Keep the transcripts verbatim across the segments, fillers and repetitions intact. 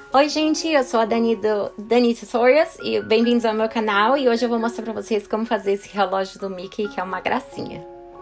Oi gente, eu sou a Dani do Dani Tutorials e bem-vindos ao meu canal. E hoje eu vou mostrar pra vocês como fazer esse relógio do Mickey, que é uma gracinha.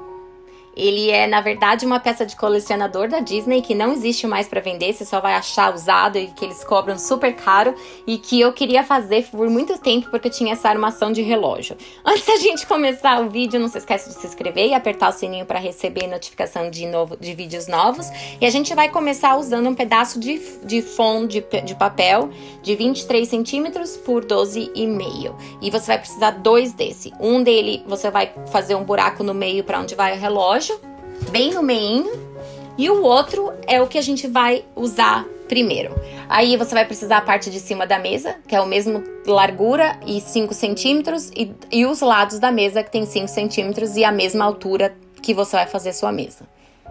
Ele é, na verdade, uma peça de colecionador da Disney que não existe mais para vender, você só vai achar usado e que eles cobram super caro e que eu queria fazer por muito tempo porque eu tinha essa armação de relógio. Antes da gente começar o vídeo, não se esqueça de se inscrever e apertar o sininho para receber notificação de, novo, de vídeos novos. E a gente vai começar usando um pedaço de, de fond de, de papel de vinte e três centímetros por doze e meio. E você vai precisar dois desse. Um dele você vai fazer um buraco no meio para onde vai o relógio, bem no meinho, e o outro é o que a gente vai usar primeiro. Aí você vai precisar a parte de cima da mesa, que é o mesmo largura e cinco centímetros, e, e os lados da mesa que tem cinco centímetros e a mesma altura que você vai fazer sua mesa.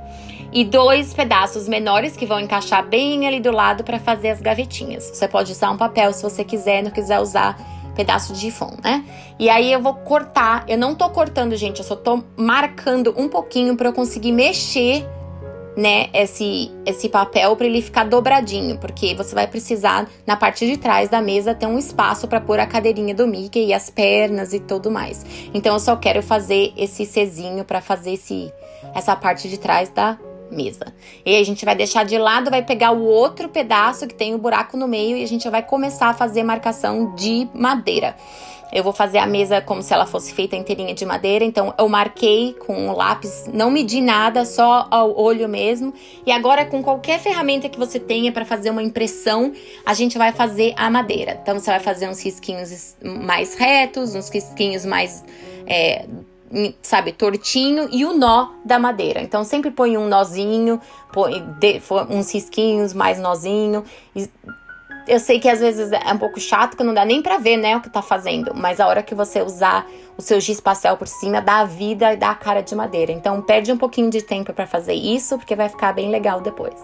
E dois pedaços menores que vão encaixar bem ali do lado para fazer as gavetinhas. Você pode usar um papel se você quiser, não quiser usar pedaço de fond, né? E aí eu vou cortar, eu não tô cortando, gente, eu só tô marcando um pouquinho pra eu conseguir mexer, né, esse, esse papel pra ele ficar dobradinho, porque você vai precisar, na parte de trás da mesa, ter um espaço pra pôr a cadeirinha do Mickey e as pernas e tudo mais. Então eu só quero fazer esse Czinho pra fazer esse, essa parte de trás da mesa. E aí a gente vai deixar de lado, vai pegar o outro pedaço que tem o buraco no meio e a gente vai começar a fazer marcação de madeira. Eu vou fazer a mesa como se ela fosse feita inteirinha de madeira, então eu marquei com o lápis, não medi nada, só ao olho mesmo. E agora com qualquer ferramenta que você tenha para fazer uma impressão, a gente vai fazer a madeira. Então você vai fazer uns risquinhos mais retos, uns risquinhos mais... É, sabe, tortinho, e o nó da madeira. Então sempre põe um nozinho, põe de, uns risquinhos, mais nozinho. Eu sei que às vezes é um pouco chato, que não dá nem pra ver, né, o que tá fazendo, mas a hora que você usar o seu giz pastel por cima, dá a vida e dá a cara de madeira. Então perde um pouquinho de tempo pra fazer isso, porque vai ficar bem legal depois.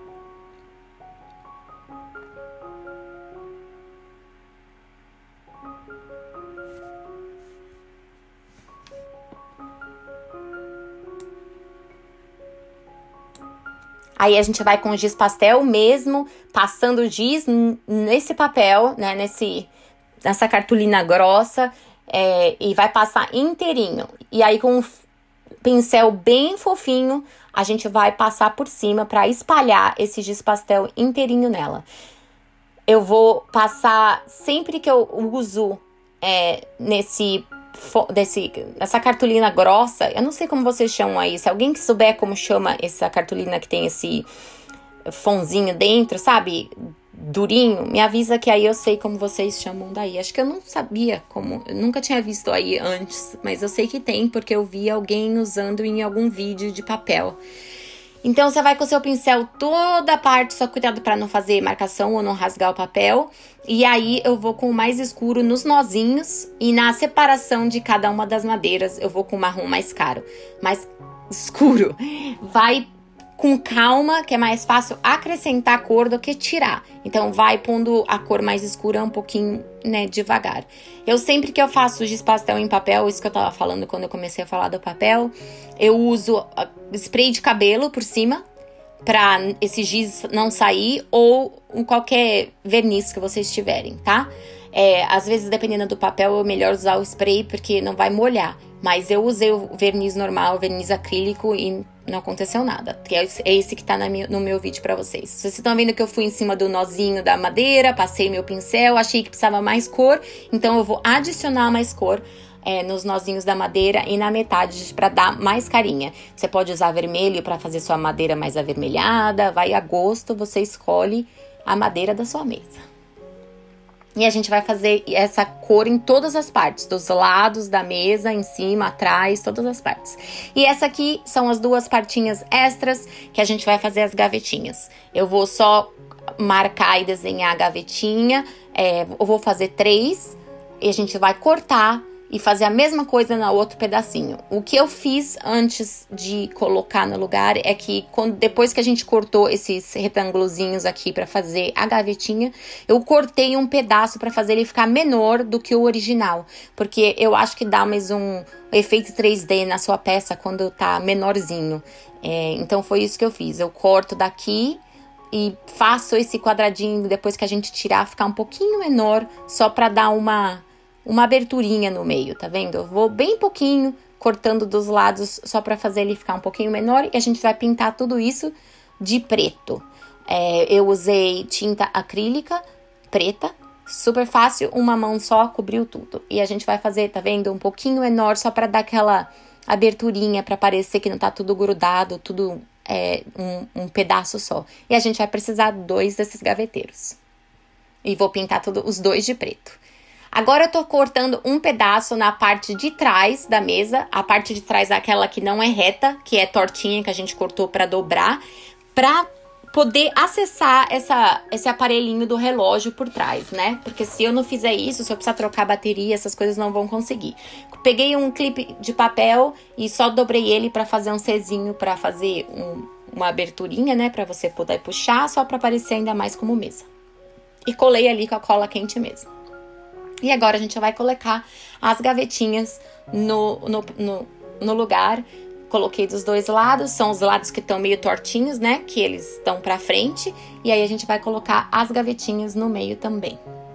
Aí a gente vai com o giz pastel mesmo, passando o giz nesse papel, né, nesse, nessa cartolina grossa, é, e vai passar inteirinho. E aí com um pincel bem fofinho, a gente vai passar por cima para espalhar esse giz pastel inteirinho nela. Eu vou passar, sempre que eu uso é, nesse... Desse, essa cartolina grossa, eu não sei como vocês chamam aí, se alguém que souber como chama essa cartolina que tem esse fonzinho dentro, sabe, durinho, me avisa que aí eu sei como vocês chamam daí. Acho que eu não sabia como, eu nunca tinha visto aí antes, mas eu sei que tem, porque eu vi alguém usando em algum vídeo de papel. Então você vai com o seu pincel toda a parte, só cuidado para não fazer marcação ou não rasgar o papel. E aí eu vou com o mais escuro nos nozinhos e na separação de cada uma das madeiras eu vou com o marrom mais caro, mais escuro. Vai com calma, que é mais fácil acrescentar cor do que tirar. Então vai pondo a cor mais escura um pouquinho, né, devagar. Eu sempre que eu faço giz pastel em papel, isso que eu tava falando quando eu comecei a falar do papel, eu uso spray de cabelo por cima, pra esse giz não sair, ou qualquer verniz que vocês tiverem, tá? É, às vezes, dependendo do papel, é melhor usar o spray, porque não vai molhar. Mas eu usei o verniz normal, o verniz acrílico, e não aconteceu nada. Que é esse que tá na minha, no meu vídeo pra vocês. Vocês estão vendo que eu fui em cima do nozinho da madeira, passei meu pincel, achei que precisava mais cor, então eu vou adicionar mais cor é, nos nozinhos da madeira e na metade pra dar mais carinha. Você pode usar vermelho pra fazer sua madeira mais avermelhada, vai a gosto, você escolhe a madeira da sua mesa. E a gente vai fazer essa cor em todas as partes, dos lados da mesa, em cima, atrás, todas as partes. E essa aqui são as duas partinhas extras que a gente vai fazer as gavetinhas. Eu vou só marcar e desenhar a gavetinha, é, eu vou fazer três e a gente vai cortar e fazer a mesma coisa no outro pedacinho. O que eu fiz antes de colocar no lugar é que quando, depois que a gente cortou esses retângulozinhos aqui para fazer a gavetinha, eu cortei um pedaço para fazer ele ficar menor do que o original, porque eu acho que dá mais um efeito três D na sua peça quando tá menorzinho. É, então foi isso que eu fiz. Eu corto daqui e faço esse quadradinho depois que a gente tirar, ficar um pouquinho menor, só pra dar uma, uma aberturinha no meio, tá vendo? Eu vou bem pouquinho, cortando dos lados, só pra fazer ele ficar um pouquinho menor, e a gente vai pintar tudo isso de preto. É, eu usei tinta acrílica preta, super fácil, uma mão só cobriu tudo. E a gente vai fazer, tá vendo? Um pouquinho menor, só pra dar aquela aberturinha, pra parecer que não tá tudo grudado, tudo é, um, um pedaço só. E a gente vai precisar dois desses gaveteiros. E vou pintar tudo, os dois de preto. Agora eu tô cortando um pedaço na parte de trás da mesa. A parte de trás é aquela que não é reta, que é tortinha, que a gente cortou pra dobrar, pra poder acessar essa, esse aparelhinho do relógio por trás, né? Porque se eu não fizer isso, se eu precisar trocar bateria, essas coisas não vão conseguir. Peguei um clipe de papel e só dobrei ele pra fazer um Czinho, pra fazer um, uma aberturinha, né? Pra você poder puxar, só pra parecer ainda mais como mesa. E colei ali com a cola quente mesmo. E agora a gente vai colocar as gavetinhas no, no, no, no lugar. Coloquei dos dois lados, são os lados que estão meio tortinhos, né? Que eles estão pra frente. E aí a gente vai colocar as gavetinhas no meio também.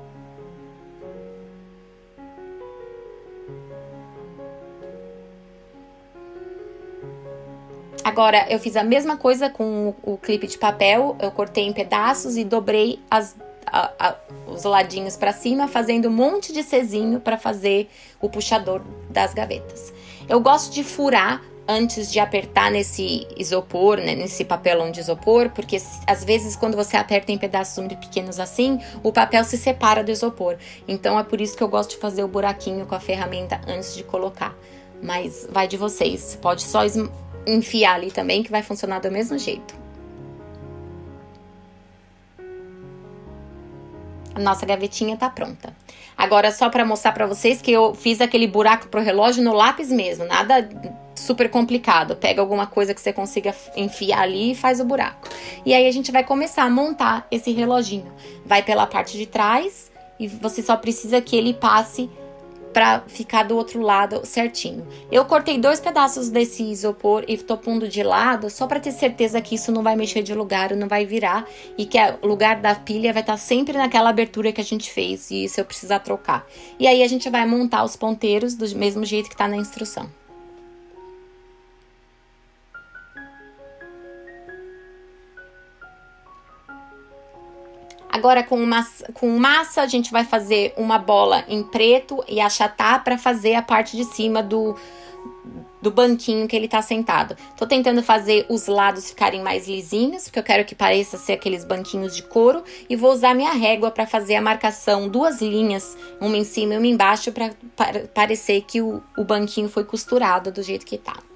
Agora, eu fiz a mesma coisa com o, o clipe de papel. Eu cortei em pedaços e dobrei as, a, a, os ladinhos pra cima, fazendo um monte de Czinho pra fazer o puxador das gavetas. Eu gosto de furar antes de apertar nesse isopor, né, nesse papelão de isopor, porque às vezes quando você aperta em pedaços muito pequenos assim, o papel se separa do isopor. Então é por isso que eu gosto de fazer o buraquinho com a ferramenta antes de colocar. Mas vai de vocês, pode só enfiar ali também que vai funcionar do mesmo jeito. A nossa gavetinha tá pronta. Agora só pra mostrar pra vocês que eu fiz aquele buraco pro relógio no lápis mesmo, nada super complicado. Pega alguma coisa que você consiga enfiar ali e faz o buraco. E aí a gente vai começar a montar esse reloginho. Vai pela parte de trás e você só precisa que ele passe pra ficar do outro lado certinho. Eu cortei dois pedaços desse isopor e tô pondo de lado só pra ter certeza que isso não vai mexer de lugar, não vai virar e que o lugar da pilha vai estar sempre naquela abertura que a gente fez e se eu precisar trocar. E aí a gente vai montar os ponteiros do mesmo jeito que tá na instrução. Agora com, massa, com massa a gente vai fazer uma bola em preto e achatar para fazer a parte de cima do, do banquinho que ele tá sentado. Tô tentando fazer os lados ficarem mais lisinhos, porque eu quero que pareça ser aqueles banquinhos de couro. E vou usar minha régua para fazer a marcação, duas linhas, uma em cima e uma embaixo, para parecer que o, o banquinho foi costurado do jeito que tá.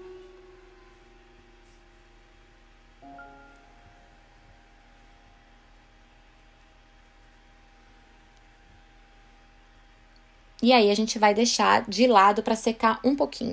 E aí a gente vai deixar de lado para secar um pouquinho.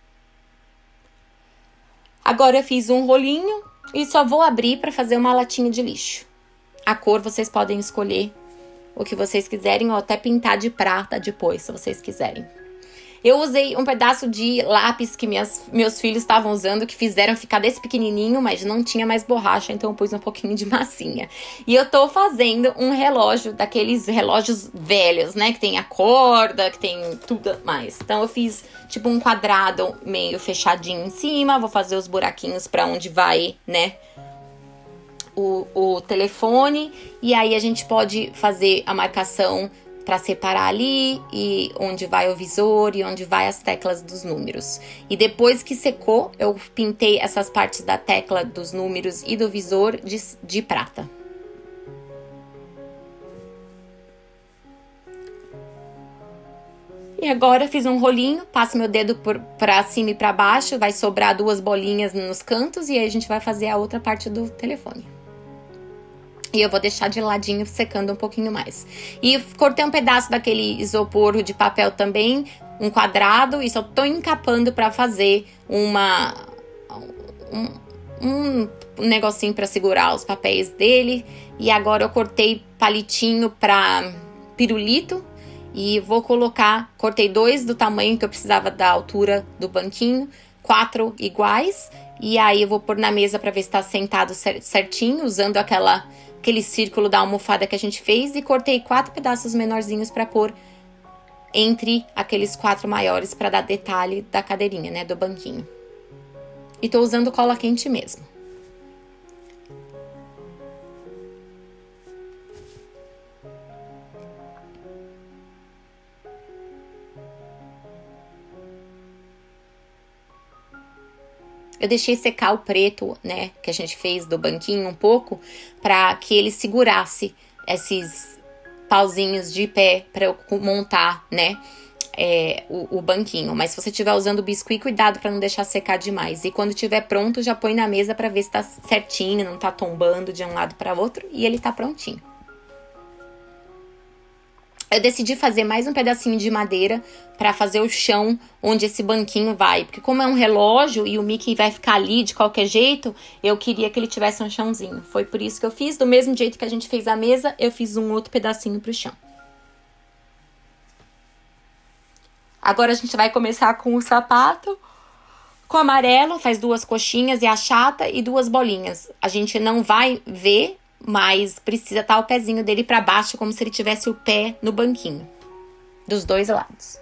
Agora eu fiz um rolinho e só vou abrir para fazer uma latinha de lixo. A cor vocês podem escolher o que vocês quiserem ou até pintar de prata depois, se vocês quiserem. Eu usei um pedaço de lápis que minhas, meus filhos estavam usando, que fizeram ficar desse pequenininho, mas não tinha mais borracha, então eu pus um pouquinho de massinha. E eu tô fazendo um relógio, daqueles relógios velhos, né? Que tem a corda, que tem tudo mais. Então eu fiz tipo um quadrado meio fechadinho em cima, vou fazer os buraquinhos pra onde vai, né? O, o telefone. E aí a gente pode fazer a marcação para separar ali e onde vai o visor e onde vai as teclas dos números. E depois que secou, eu pintei essas partes da tecla dos números e do visor de, de prata. E agora fiz um rolinho, passo meu dedo para cima e para baixo, vai sobrar duas bolinhas nos cantos e aí a gente vai fazer a outra parte do telefone. E eu vou deixar de ladinho secando um pouquinho mais. E cortei um pedaço daquele isopor de papel também, um quadrado, e só tô encapando pra fazer uma, um, um negocinho pra segurar os papéis dele. E agora eu cortei palitinho pra pirulito e vou colocar, cortei dois do tamanho que eu precisava da altura do banquinho, quatro iguais. E aí eu vou pôr na mesa pra ver se tá sentado certinho, usando aquela, aquele círculo da almofada que a gente fez. E cortei quatro pedaços menorzinhos pra pôr entre aqueles quatro maiores pra dar detalhe da cadeirinha, né, do banquinho. E tô usando cola quente mesmo. Eu deixei secar o preto, né, que a gente fez do banquinho um pouco, para que ele segurasse esses pauzinhos de pé para eu montar, né, é, o, o banquinho. Mas se você estiver usando o biscuit, cuidado para não deixar secar demais. E quando estiver pronto, já põe na mesa para ver se tá certinho, não tá tombando de um lado para outro, e ele tá prontinho. Eu decidi fazer mais um pedacinho de madeira para fazer o chão onde esse banquinho vai. Porque como é um relógio e o Mickey vai ficar ali de qualquer jeito, eu queria que ele tivesse um chãozinho. Foi por isso que eu fiz. Do mesmo jeito que a gente fez a mesa, eu fiz um outro pedacinho pro chão. Agora a gente vai começar com o sapato. Com o amarelo, faz duas coxinhas e achata e duas bolinhas. A gente não vai ver, mas precisa estar o pezinho dele para baixo, como se ele tivesse o pé no banquinho, dos dois lados.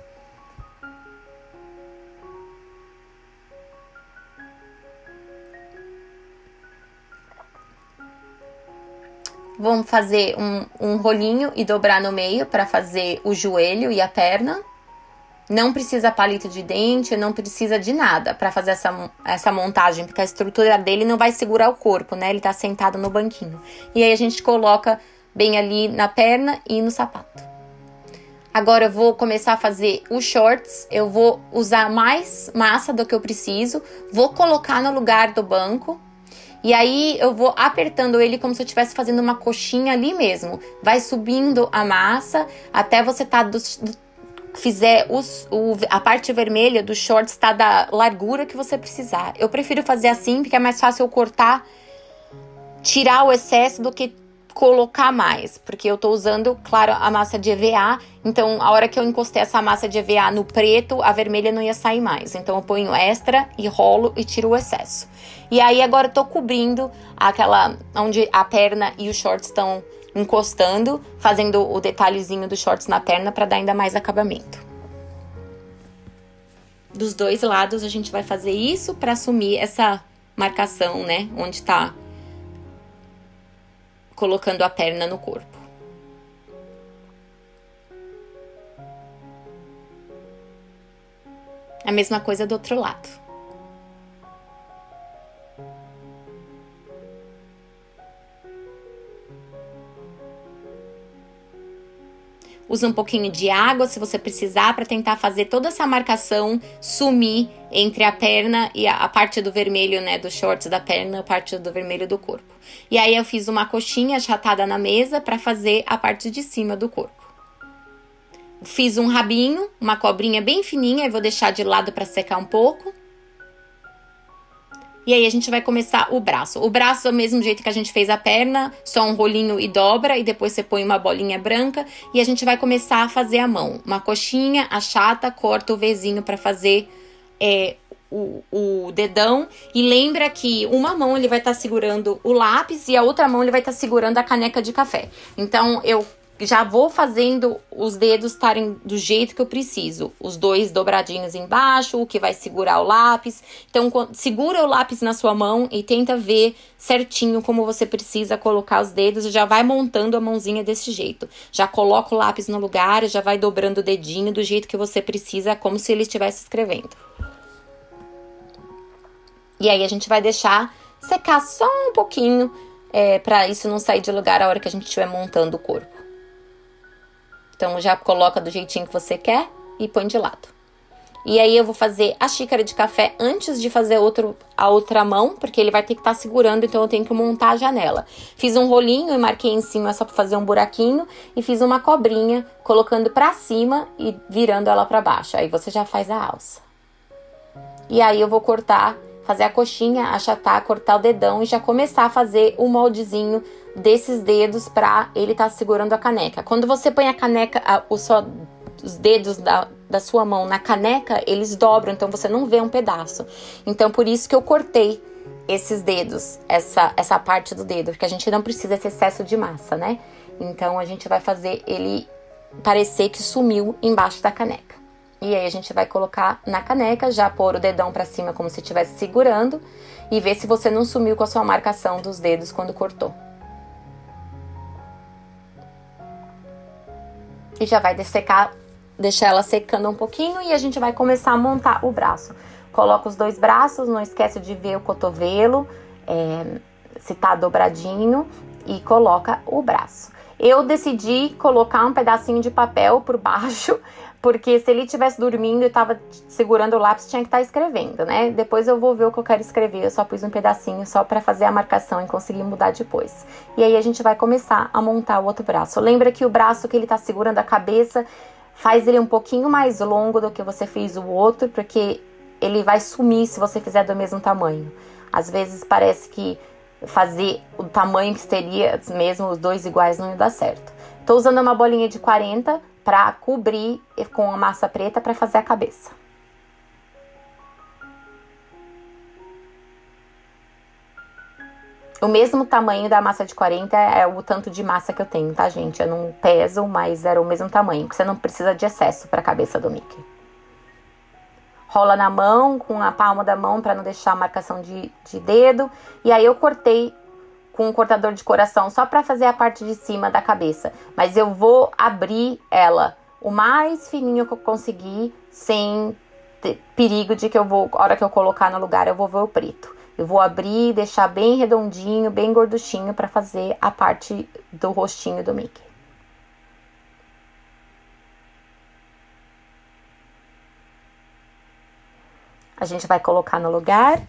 Vamos fazer um, um rolinho e dobrar no meio para fazer o joelho e a perna. Não precisa palito de dente, não precisa de nada para fazer essa, essa montagem, porque a estrutura dele não vai segurar o corpo, né? Ele tá sentado no banquinho. E aí a gente coloca bem ali na perna e no sapato. Agora eu vou começar a fazer os shorts. Eu vou usar mais massa do que eu preciso. Vou colocar no lugar do banco. E aí eu vou apertando ele como se eu estivesse fazendo uma coxinha ali mesmo. Vai subindo a massa até você tá do, do fizer os, o, a parte vermelha do shorts tá da largura que você precisar. Eu prefiro fazer assim porque é mais fácil eu cortar, tirar o excesso do que colocar mais, porque eu tô usando, claro, a massa de E V A, então a hora que eu encostei essa massa de E V A no preto, a vermelha não ia sair mais. Então eu ponho extra e rolo e tiro o excesso. E aí agora eu tô cobrindo aquela onde a perna e os shorts estão encostando, fazendo o detalhezinho dos shorts na perna para dar ainda mais acabamento. Dos dois lados a gente vai fazer isso para assumir essa marcação, né, onde tá colocando a perna no corpo. A mesma coisa do outro lado. Usa um pouquinho de água se você precisar para tentar fazer toda essa marcação sumir entre a perna e a, a parte do vermelho, né, dos shorts da perna e a parte do vermelho do corpo. E aí eu fiz uma coxinha achatada na mesa para fazer a parte de cima do corpo. Fiz um rabinho, uma cobrinha bem fininha e vou deixar de lado para secar um pouco. E aí a gente vai começar o braço. O braço é o mesmo jeito que a gente fez a perna, só um rolinho e dobra, e depois você põe uma bolinha branca. E a gente vai começar a fazer a mão. Uma coxinha, achata, corta o Vzinho para fazer é, o, o dedão. E lembra que uma mão ele vai estar tá segurando o lápis e a outra mão ele vai estar tá segurando a caneca de café. Então eu já vou fazendo os dedos estarem do jeito que eu preciso. Os dois dobradinhos embaixo, o que vai segurar o lápis. Então, segura o lápis na sua mão e tenta ver certinho como você precisa colocar os dedos. E já vai montando a mãozinha desse jeito. Já coloca o lápis no lugar, já vai dobrando o dedinho do jeito que você precisa, como se ele estivesse escrevendo. E aí, a gente vai deixar secar só um pouquinho, é, para isso não sair de lugar a hora que a gente estiver montando o corpo. Então, já coloca do jeitinho que você quer e põe de lado. E aí, eu vou fazer a xícara de café antes de fazer outro, a outra mão, porque ele vai ter que estar tá segurando, então eu tenho que montar a janela. Fiz um rolinho e marquei em cima só para fazer um buraquinho. E fiz uma cobrinha, colocando pra cima e virando ela pra baixo. Aí, você já faz a alça. E aí, eu vou cortar, fazer a coxinha, achatar, cortar o dedão e já começar a fazer o moldezinho desses dedos pra ele tá segurando a caneca. Quando você põe a caneca, a, o só, os dedos da, da sua mão na caneca, eles dobram, então você não vê um pedaço. Então, por isso que eu cortei esses dedos, essa, essa parte do dedo, porque a gente não precisa desse excesso de massa, né? Então, a gente vai fazer ele parecer que sumiu embaixo da caneca. E aí, a gente vai colocar na caneca, já pôr o dedão pra cima como se estivesse segurando e ver se você não sumiu com a sua marcação dos dedos quando cortou. E já vai dessecar, deixar ela secando um pouquinho e a gente vai começar a montar o braço. Coloca os dois braços, não esquece de ver o cotovelo, é, se tá dobradinho, e coloca o braço. Eu decidi colocar um pedacinho de papel por baixo, porque se ele estivesse dormindo e tava segurando o lápis, tinha que estar escrevendo, né? Depois eu vou ver o que eu quero escrever, eu só pus um pedacinho só pra fazer a marcação e conseguir mudar depois. E aí a gente vai começar a montar o outro braço. Lembra que o braço que ele tá segurando a cabeça, faz ele um pouquinho mais longo do que você fez o outro, porque ele vai sumir se você fizer do mesmo tamanho. Às vezes parece que fazer o tamanho que seria mesmo os dois iguais não ia dar certo. Tô usando uma bolinha de quarenta para cobrir com a massa preta para fazer a cabeça. O mesmo tamanho da massa de quarenta é o tanto de massa que eu tenho, tá, gente? Eu não peso, mas era o mesmo tamanho, porque você não precisa de excesso para a cabeça do Mickey. Rola na mão, com a palma da mão, para não deixar a marcação de, de dedo. E aí eu cortei com um cortador de coração, só para fazer a parte de cima da cabeça. Mas eu vou abrir ela o mais fininho que eu conseguir, sem ter perigo de que eu vou, a hora que eu colocar no lugar, eu vou ver o preto. Eu vou abrir, deixar bem redondinho, bem gorduchinho, para fazer a parte do rostinho do Mickey. A gente vai colocar no lugar.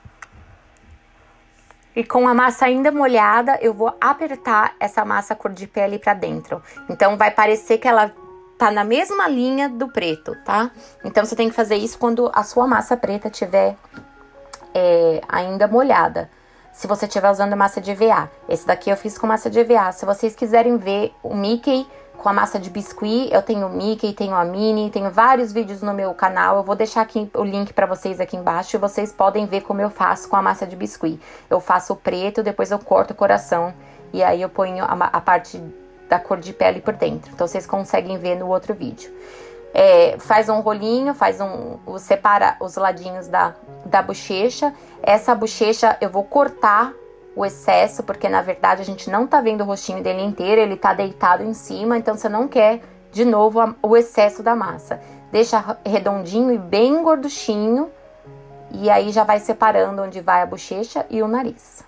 E com a massa ainda molhada, eu vou apertar essa massa cor de pele pra dentro. Então, vai parecer que ela tá na mesma linha do preto, tá? Então, você tem que fazer isso quando a sua massa preta tiver é, ainda molhada. Se você estiver usando massa de E V A. Esse daqui eu fiz com massa de E V A. Se vocês quiserem ver o Mickey com a massa de biscuit, eu tenho o Mickey, tenho a Minnie, tenho vários vídeos no meu canal. Eu vou deixar aqui o link pra vocês aqui embaixo e vocês podem ver como eu faço com a massa de biscuit. Eu faço o preto, depois eu corto o coração e aí eu ponho a, a parte da cor de pele por dentro. Então vocês conseguem ver no outro vídeo. É, faz um rolinho, faz um, separa os ladinhos da, da bochecha. Essa bochecha eu vou cortar o excesso, porque na verdade a gente não tá vendo o rostinho dele inteiro, ele tá deitado em cima, então você não quer de novo a, o excesso da massa. Deixa redondinho e bem gorduchinho, e aí já vai separando onde vai a bochecha e o nariz.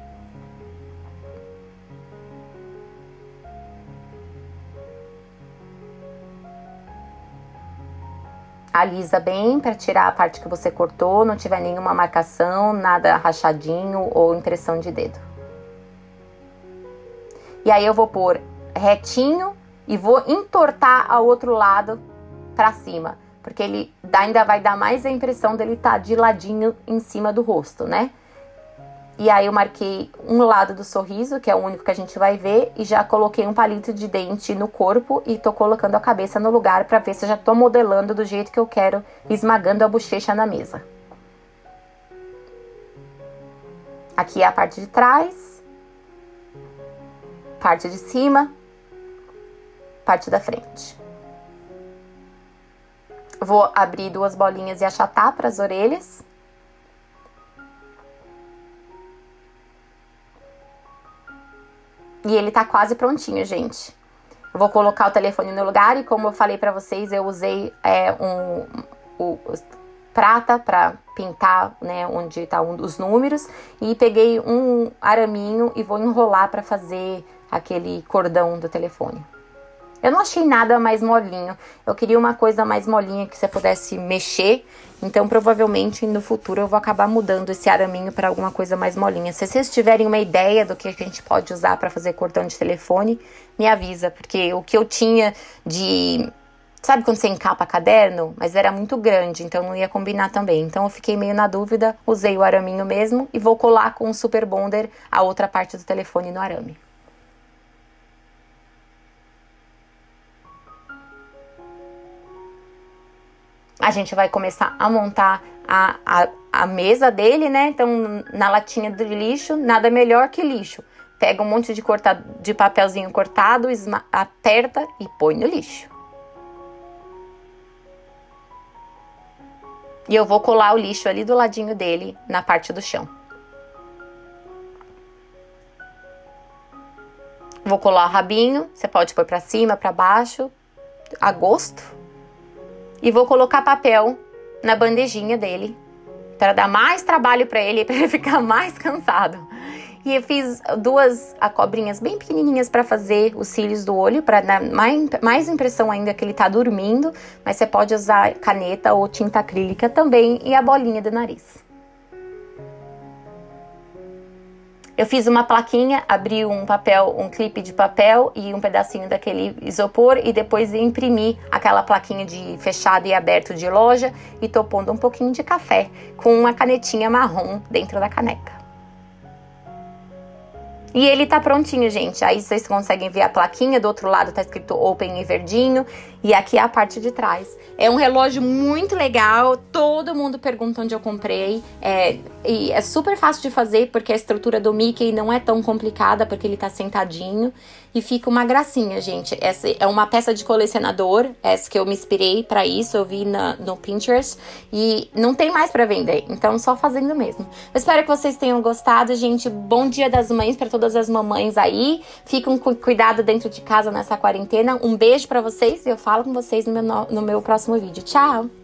Alisa bem para tirar a parte que você cortou, não tiver nenhuma marcação, nada rachadinho ou impressão de dedo. E aí eu vou pôr retinho e vou entortar ao outro lado para cima, porque ele ainda vai dar mais a impressão dele estar de ladinho em cima do rosto, né? E aí eu marquei um lado do sorriso, que é o único que a gente vai ver, e já coloquei um palito de dente no corpo e tô colocando a cabeça no lugar pra ver se eu já tô modelando do jeito que eu quero, esmagando a bochecha na mesa. Aqui é a parte de trás, parte de cima, parte da frente. Vou abrir duas bolinhas e achatar para as orelhas. E ele tá quase prontinho, gente. Eu vou colocar o telefone no lugar e como eu falei pra vocês, eu usei é, um, um, um prata pra pintar, né, onde tá um dos números. E peguei um araminho e vou enrolar pra fazer aquele cordão do telefone. Eu não achei nada mais molinho. Eu queria uma coisa mais molinha que você pudesse mexer. Então, provavelmente, no futuro, eu vou acabar mudando esse araminho para alguma coisa mais molinha. Se vocês tiverem uma ideia do que a gente pode usar para fazer cordão de telefone, me avisa. Porque o que eu tinha de... Sabe quando você encapa caderno? Mas era muito grande, então não ia combinar também. Então, eu fiquei meio na dúvida, usei o araminho mesmo e vou colar com o Super Bonder a outra parte do telefone no arame. A gente vai começar a montar a, a, a mesa dele, né? Então, na latinha de lixo, nada melhor que lixo. Pega um monte de, corta, de papelzinho cortado, esma, aperta e põe no lixo. E eu vou colar o lixo ali do ladinho dele, na parte do chão. Vou colar o rabinho, você pode pôr pra cima, pra baixo, a gosto. E vou colocar papel na bandejinha dele, para dar mais trabalho pra ele, para ele ficar mais cansado. E eu fiz duas cobrinhas bem pequenininhas para fazer os cílios do olho, para dar mais, mais impressão ainda que ele tá dormindo. Mas você pode usar caneta ou tinta acrílica também, e a bolinha do nariz. Eu fiz uma plaquinha, abri um papel, um clipe de papel e um pedacinho daquele isopor e depois imprimi aquela plaquinha de fechado e aberto de loja e tô pondo um pouquinho de café com uma canetinha marrom dentro da caneca. E ele tá prontinho, gente. Aí vocês conseguem ver a plaquinha, do outro lado tá escrito Open em verdinho. E aqui é a parte de trás. É um relógio muito legal, todo mundo pergunta onde eu comprei. É, e é super fácil de fazer, porque a estrutura do Mickey não é tão complicada, porque ele tá sentadinho. E fica uma gracinha, gente. Essa é uma peça de colecionador, essa que eu me inspirei pra isso, eu vi na, no Pinterest. E não tem mais pra vender, então só fazendo mesmo. Eu espero que vocês tenham gostado, gente. Bom Dia das Mães pra todas as mamães aí. Fiquem com cuidado dentro de casa nessa quarentena. Um beijo pra vocês e eu falo com vocês no meu, no meu próximo vídeo. Tchau!